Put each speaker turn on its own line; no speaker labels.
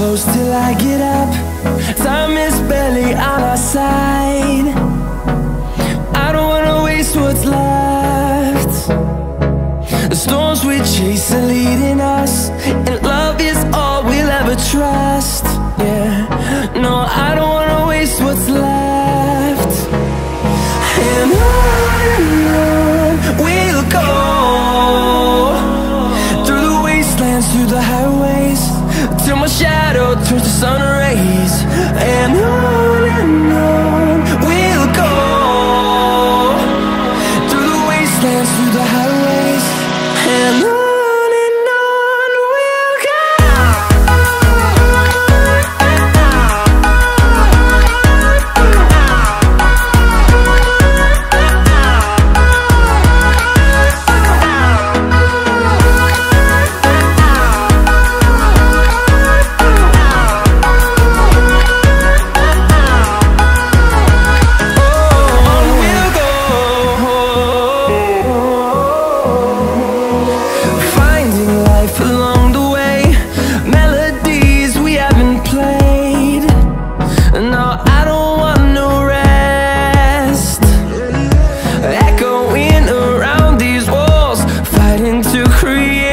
close till I get up. Time is barely on our side. I don't wanna waste what's left. The storms we chase are leading us, and love is all we'll ever trust. Yeah, no, I don't wanna waste what's left. And on we'll go, through the wastelands, through the highways, till my shadow turns to sun rays. And on we'll go, through the wastelands, through the highways, and on we'll go. Create